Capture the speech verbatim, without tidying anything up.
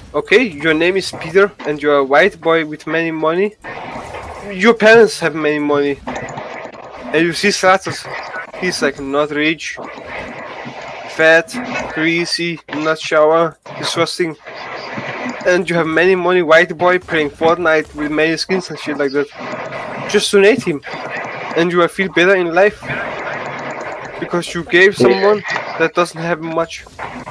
Okay, your name is Peter and you're a white boy with many money. Your parents have many money. And you see Zlator, he's like not rich, fat, greasy, not shower, disgusting. And you have many money, white boy playing Fortnite with many skins and shit like that. Just donate him, and you will feel better in life because you gave someone that doesn't have much.